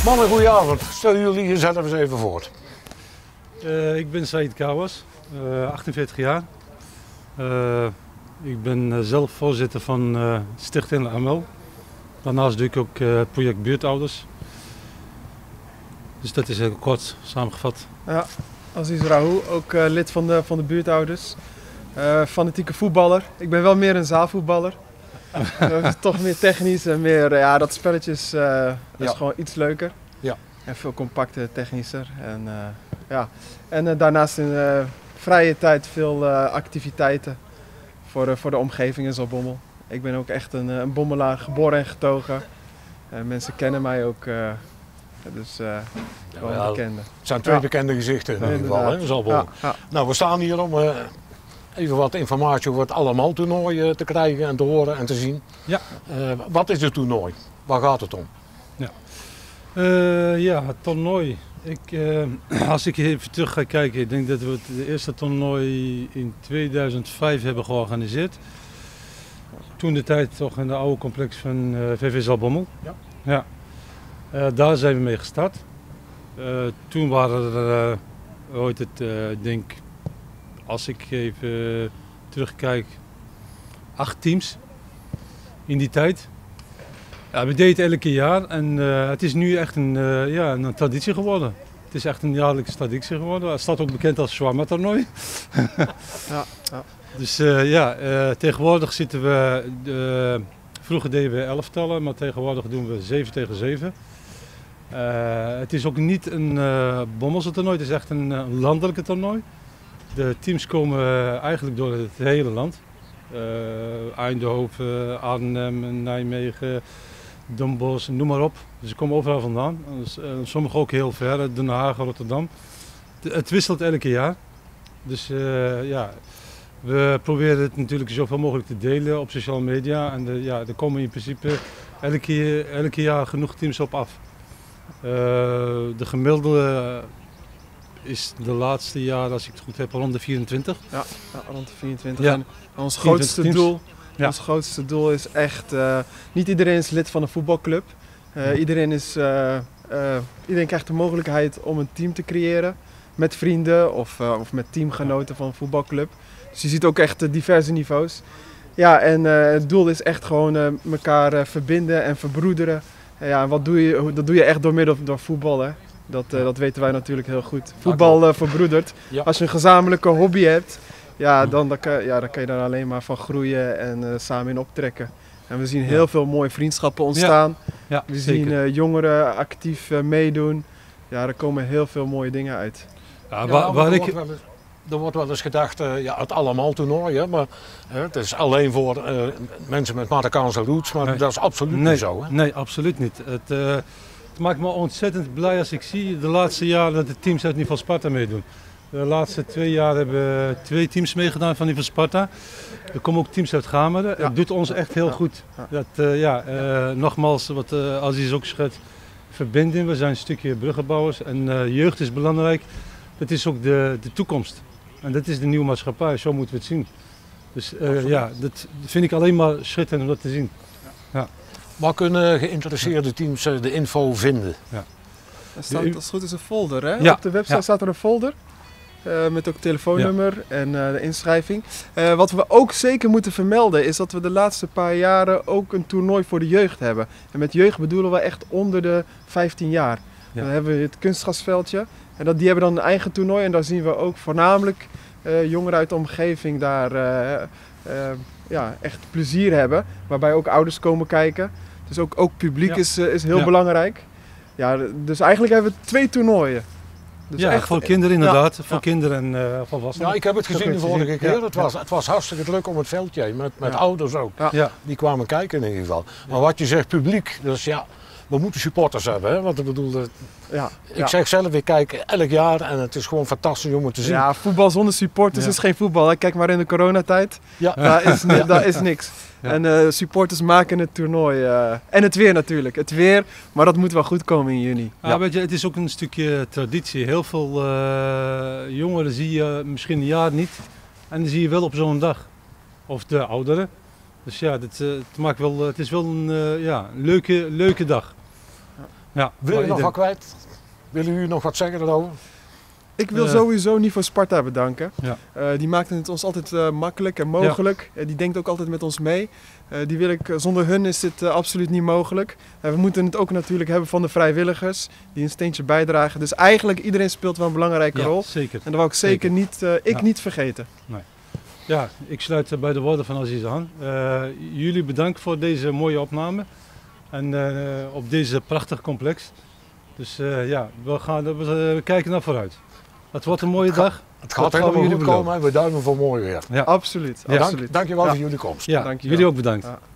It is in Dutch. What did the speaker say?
Mannen, goedenavond. Stel jullie jezelf eens even voor. Ik ben Said Kawas, 48 jaar. Ik ben zelf voorzitter van Stichting AML. Daarnaast doe ik ook het project Buurtouders. Dus dat is heel kort samengevat. Ja, Aziz Rahou, ook lid van de Buurtouders. Fanatieke voetballer. Ik ben wel meer een zaalvoetballer. Toch meer technisch en meer, ja, dat spelletje is gewoon iets leuker. Ja. En veel compacter, technischer. En, ja. En daarnaast in vrije tijd veel activiteiten voor de omgeving in Zaltbommel. Ik ben ook echt een bommelaar, geboren en getogen. Mensen kennen mij ook, dus wel bekende. Het zijn twee bekende gezichten in ieder geval, hè, Zaltbommel. Ja. Nou, we staan hier om even wat informatie over het Allemaal-toernooi te krijgen en te horen en te zien. Ja. Wat is het toernooi? Waar gaat het om? Ja, het toernooi. Als ik even terug ga kijken, ik denk dat we het eerste toernooi in 2005 hebben georganiseerd. Toen de tijd toch in de oude complex van VV Zaltbommel. Ja. Daar zijn we mee gestart. Toen waren er, denk, als ik even terugkijk, 8 teams in die tijd. Ja, we deden het elke jaar en het is nu echt een traditie geworden. Het is echt een jaarlijkse traditie geworden. Het staat ook bekend als Shawarma-toernooi. Ja. Dus tegenwoordig zitten we, vroeger deden we 11-tallen, maar tegenwoordig doen we 7 tegen 7. Het is ook niet een Bommelse toernooi, het is echt een landelijke toernooi. De teams komen eigenlijk door het hele land. Eindhoven, Arnhem, Nijmegen, Den Bosch, noem maar op. Dus ze komen overal vandaan. Sommigen ook heel ver, Den Haag, Rotterdam. Het wisselt elke jaar. Dus we proberen het natuurlijk zoveel mogelijk te delen op sociale media. En er komen in principe elke jaar genoeg teams op af. De gemiddelde is de laatste jaar, als ik het goed heb, rond de 24. Ja, rond de 24. Ja. En ons grootste doel. Ja. Ons grootste doel is echt, niet iedereen is lid van een voetbalclub. Iedereen krijgt de mogelijkheid om een team te creëren met vrienden of met teamgenoten van een voetbalclub. Dus je ziet ook echt diverse niveaus. Ja, en het doel is echt gewoon elkaar verbinden en verbroederen. Ja, wat doe je? Dat doe je echt door voetbal, hè? Dat weten wij natuurlijk heel goed. Voetbal verbroedert. Ja. Als je een gezamenlijke hobby hebt, dan kan je daar alleen maar van groeien en samen in optrekken. En we zien heel veel mooie vriendschappen ontstaan. Ja, we zeker. zien jongeren actief meedoen. Ja, er komen heel veel mooie dingen uit. Er wordt wel eens gedacht, het allemaal toernooi, hè, maar het is alleen voor mensen met Marokkaanse roots, maar dat is absoluut niet zo. Hè? Nee, absoluut niet. Het maakt me ontzettend blij als ik zie de laatste jaren dat de teams uit Niveau Sparta meedoen. De laatste 2 jaar hebben 2 teams meegedaan van Niveau Sparta. Er komen ook teams uit Gameren. Het doet ons echt heel goed. Nogmaals, wat Aziz ook schetst, verbinding. We zijn een stukje bruggenbouwers en jeugd is belangrijk. Dat is ook de toekomst. En dat is de nieuwe maatschappij, zo moeten we het zien. Dus dat vind ik alleen maar schitterend om dat te zien. Ja. Waar kunnen geïnteresseerde teams de info vinden? Ja. Er staat, als het goed is, een folder. Hè? Ja. Op de website staat er een folder. Met ook telefoonnummer en de inschrijving. Wat we ook zeker moeten vermelden is dat we de laatste paar jaren ook een toernooi voor de jeugd hebben. En met jeugd bedoelen we echt onder de 15 jaar. Ja. Dan hebben we het kunstgrasveldje. En die hebben dan een eigen toernooi. En daar zien we ook voornamelijk jongeren uit de omgeving daar echt plezier hebben. Waarbij ook ouders komen kijken. Dus ook publiek is heel belangrijk. Ja, dus eigenlijk hebben we 2 toernooien. Dus echt, voor kinderen inderdaad. Voor kinderen en volwassenen. Ja, ik heb het gezien de vorige keer. Het was hartstikke druk om het veldje, met ouders ook. Ja. Die kwamen kijken in ieder geval. Maar wat je zegt, publiek, dus we moeten supporters hebben. Hè? Want ik bedoel, ik zeg zelf, ik kijk elk jaar en het is gewoon fantastisch om het te zien. Ja, voetbal zonder supporters is geen voetbal. Hè? Kijk maar in de coronatijd, daar is niks. Ja. En supporters maken het toernooi. En het weer natuurlijk. Het weer, maar dat moet wel goed komen in juni. Weet je, het is ook een stukje traditie. Heel veel jongeren zie je misschien een jaar niet. En die zie je wel op zo'n dag. Of de ouderen. Dus ja, het is wel een leuke dag. Ja, Wil je nog wat kwijt? Willen jullie nog wat zeggen erover? Ik wil sowieso Niveau Sparta bedanken. Ja. Die maakten het ons altijd makkelijk en mogelijk. Die denkt ook altijd met ons mee. Zonder hun is dit absoluut niet mogelijk. We moeten het ook natuurlijk hebben van de vrijwilligers die een steentje bijdragen. Dus eigenlijk iedereen speelt wel een belangrijke rol. Zeker. En dat wou ik zeker niet vergeten. Nee. Ja, ik sluit bij de woorden van Aziz aan. Jullie bedankt voor deze mooie opname en op deze prachtig complex. Dus we kijken naar vooruit. Het wordt een mooie dag. Het gaat helemaal goed komen en we duimen voor mooi weer. Ja. Absoluut. Dankjewel voor jullie komst. Ja, jullie ook bedankt. Ja.